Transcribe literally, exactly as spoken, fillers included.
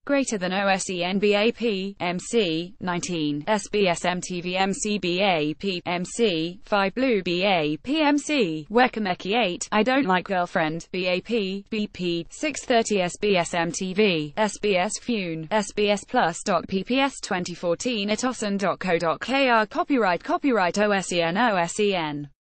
greater than OSEN B A P, M C, nineteen, S B S M T V M C B A P, M C, five Blue B A P M C, Wekameki eight, I Don't Like Girlfriend, B A P, B P, six thirty S B S M T V, S B S Fune, S B S Plus. P P S twenty fourteen etosen dot co dot k r Copyright Copyright OSEN OSEN